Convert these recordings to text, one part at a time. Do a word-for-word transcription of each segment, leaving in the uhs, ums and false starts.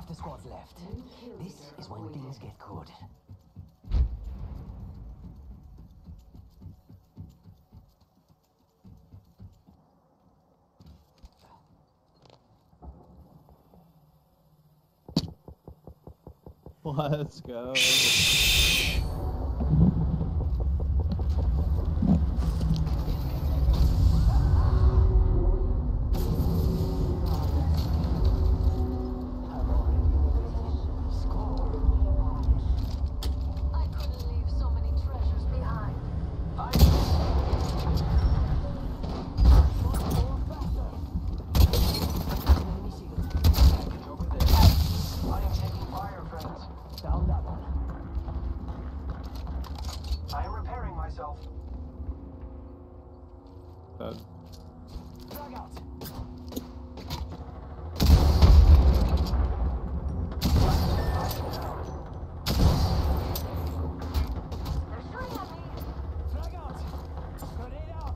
the squads left. This is when things get good. Let's go. I am repairing myself. Dead. Drag out. They're shooting at me. Drag out. Grenade out.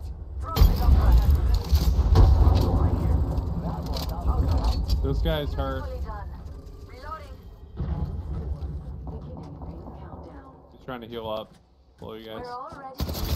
This guy's hurt. Reloading. He's trying to heal up. Hello, you guys. We're all ready.